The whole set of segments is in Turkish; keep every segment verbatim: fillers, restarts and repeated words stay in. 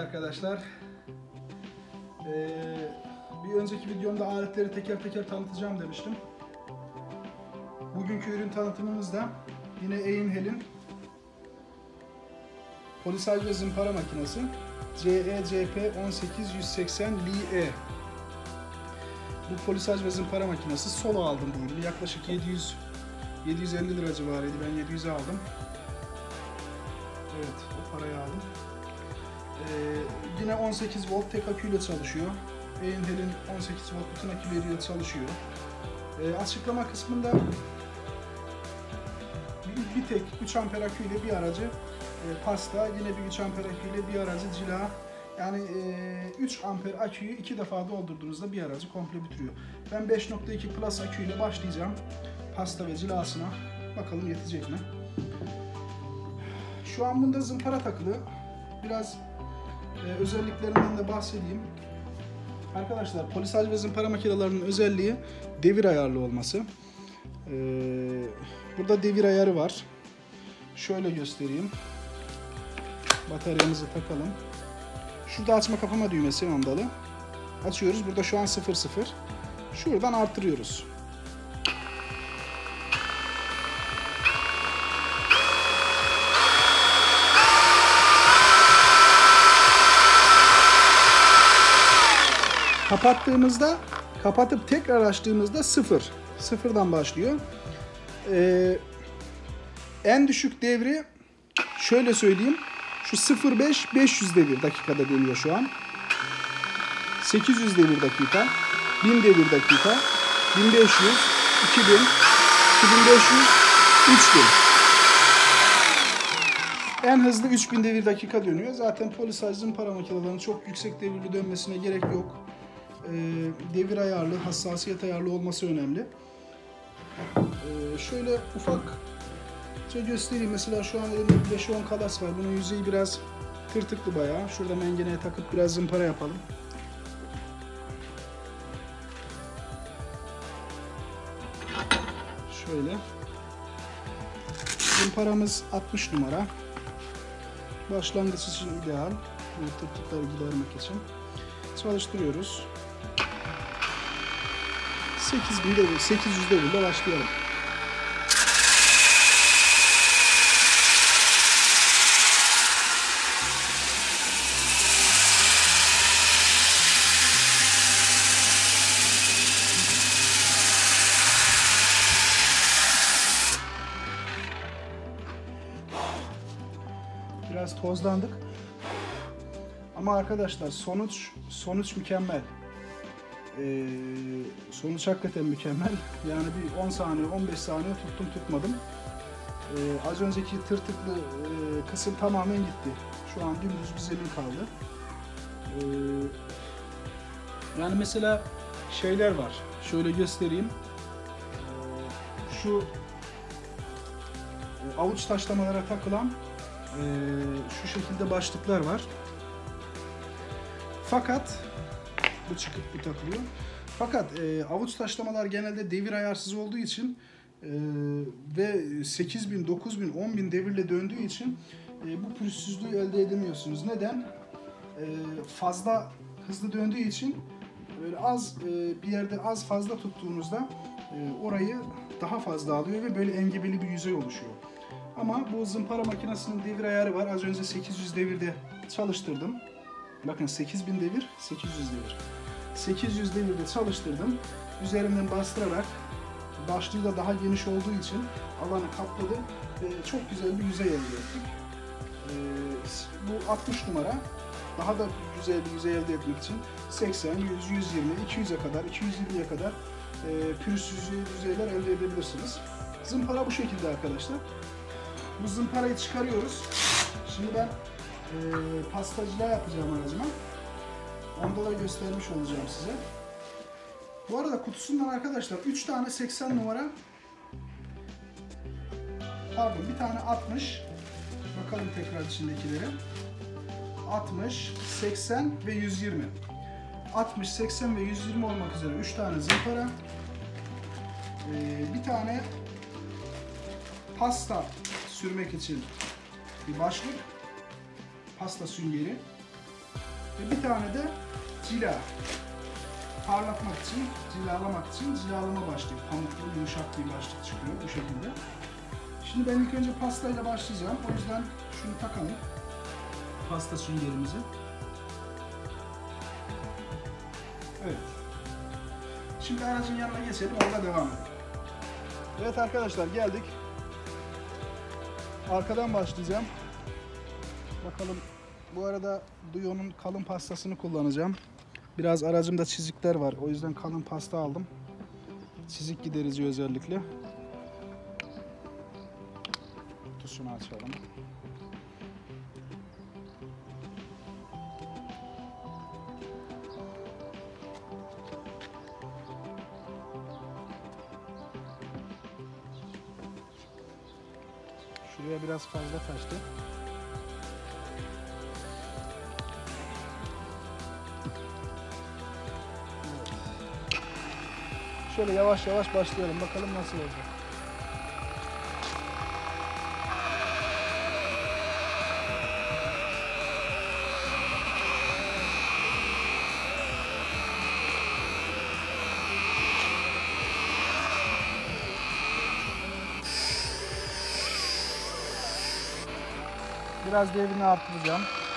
arkadaşlar. Ee, bir önceki videomda aletleri teker teker tanıtacağım demiştim. Bugünkü ürün tanıtımımızda yine Einhel'in polisaj ve zımpara makinesi C E C P on sekiz yüz seksen L E. Bu polisaj ve zımpara makinesi solo aldım bu ürünü. Yaklaşık yedi yüz yedi yüz elli lira civarıydı. Ben yedi yüze aldım. Evet, o parayı aldım. Ee, yine on sekiz volt tek aküyle çalışıyor. Einhel'in on sekiz volt bütün aküleriyle çalışıyor. Ee, açıklama kısmında bir, bir tek üç amper aküyle bir aracı e, pasta, yine bir üç amper aküyle bir aracı cila. Yani e, üç amper aküyü iki defa doldurduğunuzda bir aracı komple bitiriyor. Ben beş nokta iki plus aküyle başlayacağım pasta ve cilasına. Bakalım yetecek mi? Şu an bunda zımpara takılı. Biraz e, özelliklerinden de bahsedeyim. Arkadaşlar, polisaj ve zımpara makinelerinin özelliği devir ayarlı olması. Ee, burada devir ayarı var. Şöyle göstereyim. Bataryamızı takalım. Şurada açma kapama düğmesi mandalı. Açıyoruz. Burada şu an sıfır sıfır. Şuradan arttırıyoruz. Kapattığımızda, kapatıp tekrar açtığımızda sıfır. Sıfırdan başlıyor. Ee, en düşük devri şöyle söyleyeyim. Şu sıfır beş beş yüz devir dakikada dönüyor şu an. sekiz yüz devir dakika, bin devir dakika, bin beş yüz, iki bin, iki bin beş yüz, üç bin. En hızlı üç bin devir dakika dönüyor. Zaten polisaj zımpara makinelerinin çok yüksek devirli dönmesine gerek yok. Ee, devir ayarlı, hassasiyet ayarlı olması önemli. Ee, şöyle ufak şey göstereyim. Mesela şu an elimde beş on kalas var. Bunun yüzeyi biraz tırtıklı bayağı. Şurada mengeneye takıp biraz zımpara yapalım. Şöyle. Zımparamız altmış numara. Başlangıç için ideal. Bu tırtıkları gidermek için. Çalıştırıyoruz. sekiz bin devir, sekiz yüz devirle başlayalım. Biraz tozlandık. Ama arkadaşlar sonuç sonuç mükemmel. Ee, sonuç hakikaten mükemmel. Yani bir on saniye, on beş saniye tuttum tutmadım. Ee, az önceki tırtıklı e, kısım tamamen gitti. Şu an dümdüz bir zemin kaldı. Ee, yani mesela şeyler var. Şöyle göstereyim. Ee, şu e, avuç taşlamalara takılan e, şu şekilde başlıklar var. Fakat bu çıkıp bu takılıyor. Fakat e, avuç taşlamalar genelde devir ayarsız olduğu için e, ve sekiz bin, dokuz bin, on bin devirle döndüğü için e, bu pürüzsüzlüğü elde edemiyorsunuz. Neden? E, fazla hızlı döndüğü için böyle az e, bir yerde az fazla tuttuğunuzda e, orayı daha fazla alıyor ve böyle engebeli bir yüzey oluşuyor. Ama bu zımpara makinesinin devir ayarı var. Az önce sekiz yüz devirde çalıştırdım. Bakın sekiz bin devir, sekiz yüz devir. sekiz yüz devirde çalıştırdım. Üzerinden bastırarak, başlığı da daha geniş olduğu için alanı kapladı ve çok güzel bir yüzey elde ettik. Ee, bu altmış numara. Daha da güzel bir yüzey elde etmek için seksen, yüz, yüz yirmi, iki yüze kadar, iki yüz yirmiye kadar e, pürüzsüz yüzeyler elde edebilirsiniz. Zımpara bu şekilde arkadaşlar. Bu zımparayı çıkarıyoruz. Şimdi ben e, pastacılığa yapacağım aracıma. Onda da göstermiş olacağım size. Bu arada kutusundan arkadaşlar üç tane seksen numara, pardon bir tane altmış, bakalım tekrar içindekileri, altmış, seksen ve yüz yirmi. altmış, seksen ve yüz yirmi olmak üzere üç tane zımpara, ee, bir tane pasta sürmek için bir başlık, pasta süngeri, Ve bir tane de cila. Parlatmak için, cilalamak için cilalama başlığı. Pamuklu, yumuşak bir başlık çıkıyor bu şekilde. Şimdi ben ilk önce pastayla başlayacağım. O yüzden şunu takalım. Pasta süngerimizi. Evet. Şimdi aracın yanına geçelim, orada devam edelim. Evet arkadaşlar, geldik. Arkadan başlayacağım. Bakalım, bu arada Duyo'nun kalın pastasını kullanacağım. Biraz aracımda çizikler var, o yüzden kalın pasta aldım. Çizik giderici özellikle. Kutusunu açalım. Şuraya biraz fazla kaçtı. Evet. Şöyle yavaş yavaş başlayalım. Bakalım nasıl olacak. Biraz devrini arttıracağım.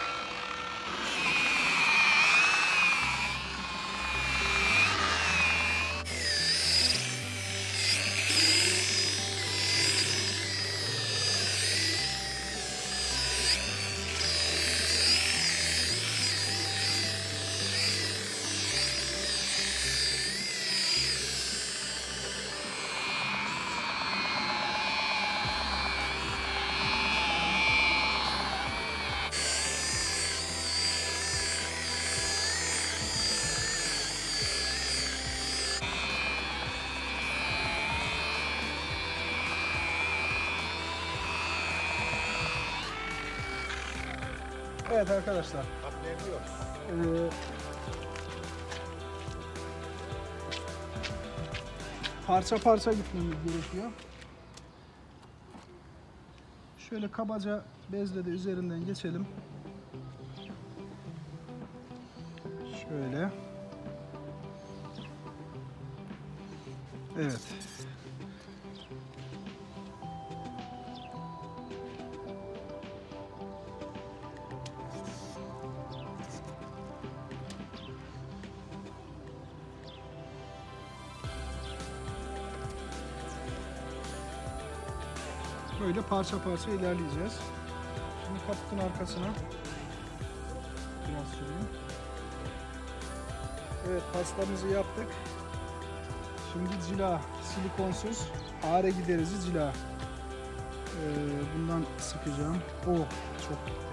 Evet arkadaşlar. Ee, parça parça gitmemiz gerekiyor. Şöyle kabaca bezle de üzerinden geçelim. Şöyle. Evet. Böyle parça parça ilerleyeceğiz. Şimdi kaputun arkasına biraz süreyim. Evet, pastamızı yaptık. Şimdi cila, silikonsuz ağrı giderici cila. Ee, bundan sıkacağım. Oh, çok gitti.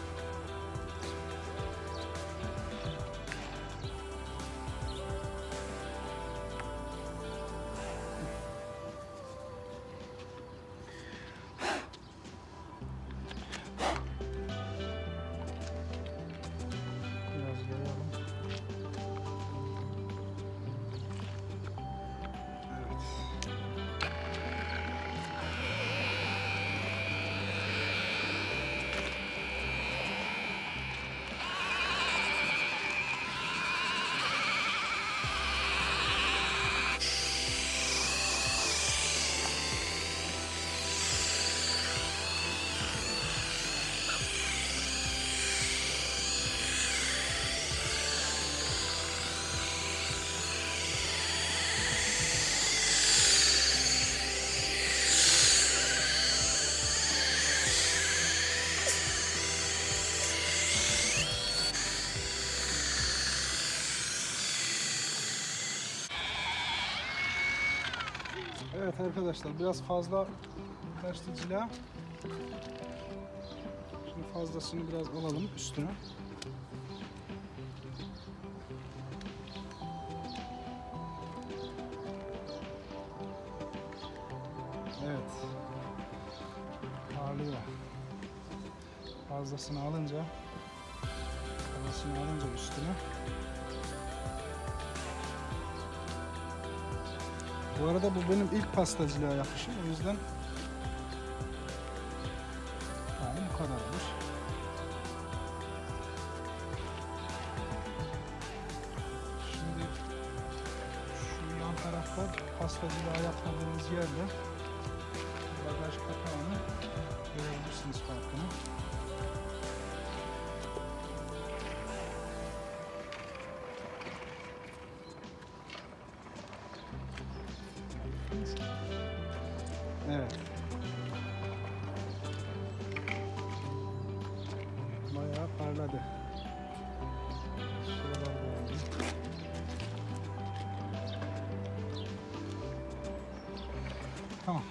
Evet arkadaşlar, biraz fazla kaçtı cila. Şimdi fazlasını biraz alalım üstüne. Evet. Parlıyor. Fazlasını alınca, fazlasını alınca üstüne. Bu arada bu benim ilk pastacılığa yapışım, o yüzden yani bu kadar olur. Ford pastacılığa yapmadığımız yerde bagaj kapağını görebilirsiniz farkını. Evet. Bayağı parladı. Şuralar boyandı. Tamam.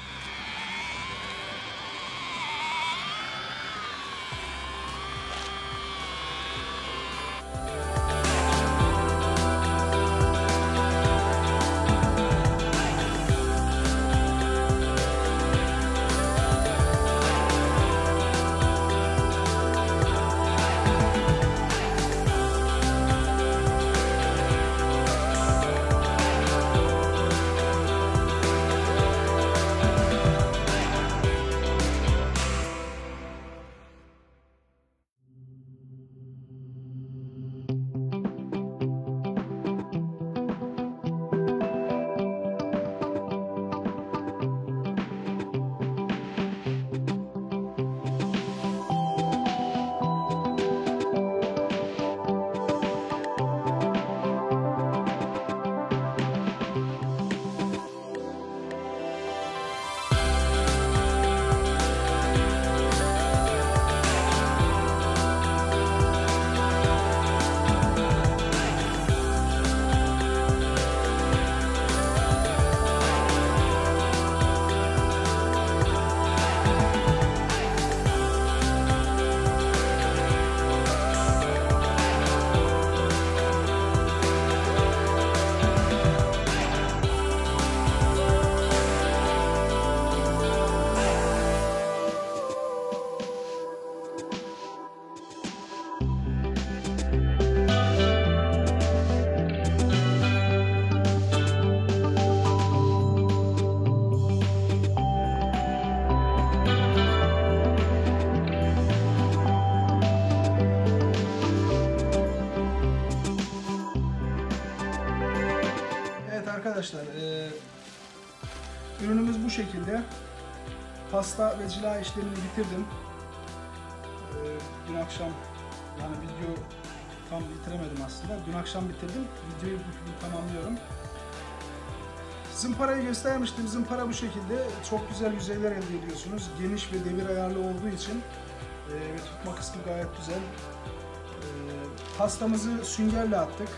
Arkadaşlar, e, ürünümüz bu şekilde. Pasta ve cila işlemini bitirdim. E, dün akşam, yani video tam bitiremedim aslında. Dün akşam bitirdim. Videoyu bugün tamamlıyorum. Zımparayı göstermiştim. Zımpara bu şekilde. Çok güzel yüzeyler elde ediyorsunuz. Geniş ve devir ayarlı olduğu için e, ve tutma kısmı gayet güzel. E, pastamızı süngerle attık.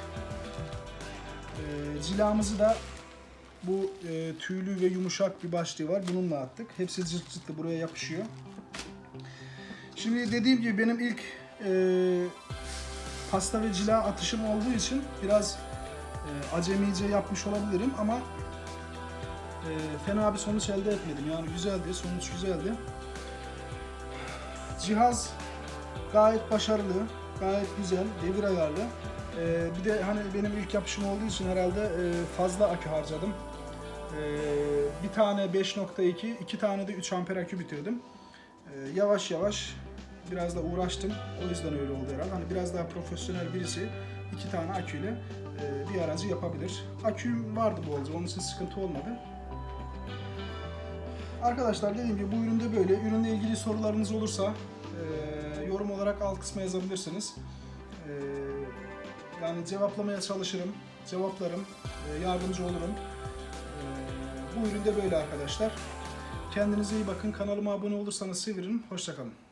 E, cilamızı da bu e, tüylü ve yumuşak bir başlığı var. Bununla attık. Hepsi cırt cırtlı buraya yapışıyor. Şimdi dediğim gibi benim ilk e, pasta ve cila atışım olduğu için biraz e, acemice yapmış olabilirim ama e, fena bir sonuç elde etmedim. Yani güzeldi, sonuç güzeldi. Cihaz gayet başarılı, gayet güzel, devir ayarlı. Ee, bir de hani benim ilk yapışım olduğu için herhalde e, fazla akü harcadım. Ee, bir tane beş nokta iki, iki tane de üç amper akü bitirdim. Ee, yavaş yavaş biraz da uğraştım. O yüzden öyle oldu herhalde. Hani biraz daha profesyonel birisi iki tane aküyle e, bir aracı yapabilir. Aküm vardı bolca, onun için sıkıntı olmadı. Arkadaşlar dediğim gibi bu üründe böyle. Ürünle ilgili sorularınız olursa e, yorum olarak alt kısma yazabilirsiniz. E, yani cevaplamaya çalışırım, cevaplarım, e, yardımcı olurum. E, bu üründe böyle arkadaşlar. Kendinize iyi bakın. Kanalıma abone olursanız sevinirim. Hoşça kalın.